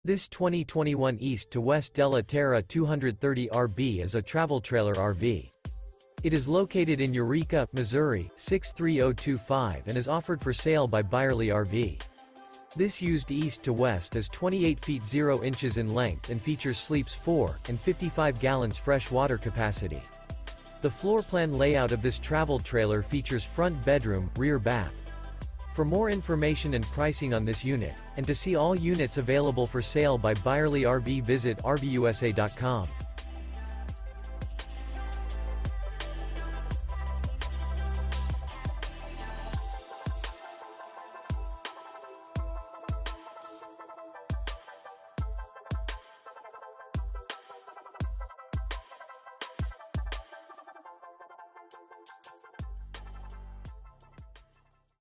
This 2021 East to West Della Terra 230 RB is a travel trailer RV. It is located in Eureka, Missouri, 63025 and is offered for sale by Byerly RV. This used east to west is 28 feet 0 inches in length and features sleeps 4 and 55 gallons fresh water capacity. The floor plan layout of this travel trailer features front bedroom, rear bath. For more information and pricing on this unit, and to see all units available for sale by Byerly RV, visit RVUSA.com.